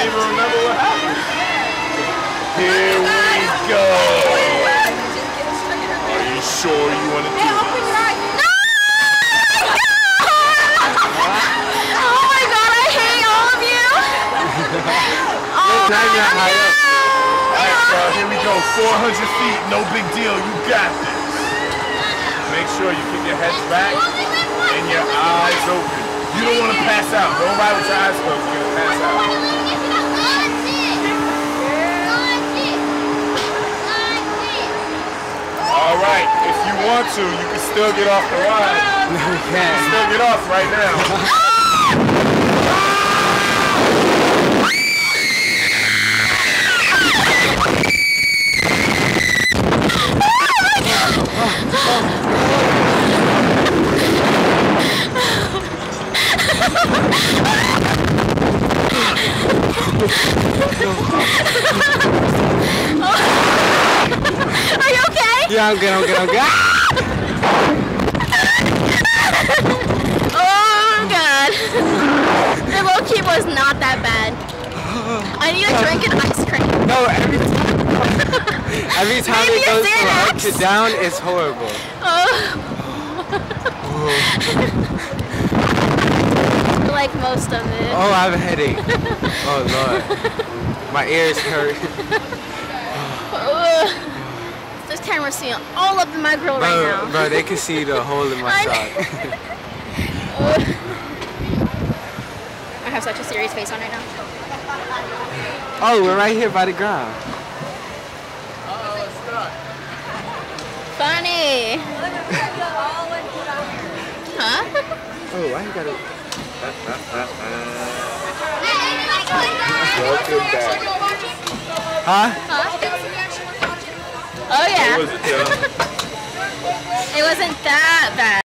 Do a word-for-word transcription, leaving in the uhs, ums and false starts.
don't even remember what happened. Here we go. Are you sure you want to do this? No! Oh my god, I hate all of you. Oh my god. Alright, so here we go. four hundred feet, no big deal. You got this. Make sure you keep your heads back and your eyes open. You don't want to pass out. Don't ride with your eyes closed. You're going to pass out. Alright, if you want to, you can still get off the ride. No, we can't. You can still get off right now. Are you okay? Yeah, I'm good, I'm good, I'm good. Oh god. The low-key was not that bad. I need a drink and ice cream. No, every time, every time Maybe it goes a from up Xanax. to down, it's horrible. Oh. Like most of it. Oh, I have a headache. Oh Lord. My ears hurt. This camera's seeing all up in my grill Bro, right now. bro, they can see the hole in my sock. I have such a serious face on right now. Oh, we're right here by the ground. Oh, it's stuck. Funny. Huh? Oh, why you gotta... Welcome back. Huh? Huh? Oh yeah. What was it, Joe?